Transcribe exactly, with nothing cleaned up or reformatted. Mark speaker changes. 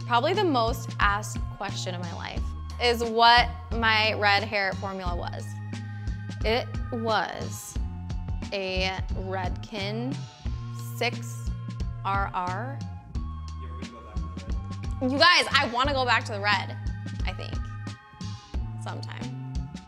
Speaker 1: Probably the most asked question of my life is what my red hair formula was. It was a Redken six R R. You guys, I want to go back to the red, I think, sometime.